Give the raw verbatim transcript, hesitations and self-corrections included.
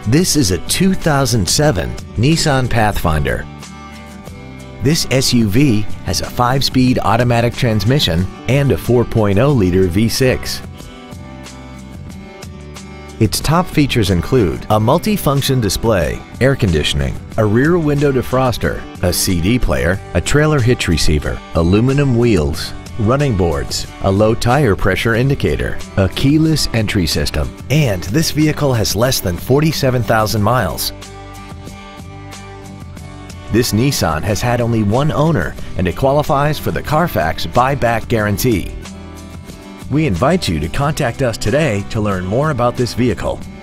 This is a two thousand seven Nissan Pathfinder. This S U V has a five-speed automatic transmission and a four point oh liter V six. Its top features include a multi-function display, air conditioning, a rear window defroster, a C D player, a trailer hitch receiver, aluminum wheels, running boards, a low tire pressure indicator, a keyless entry system, and this vehicle has less than forty-seven thousand miles. This Nissan has had only one owner and it qualifies for the Carfax buyback guarantee. We invite you to contact us today to learn more about this vehicle.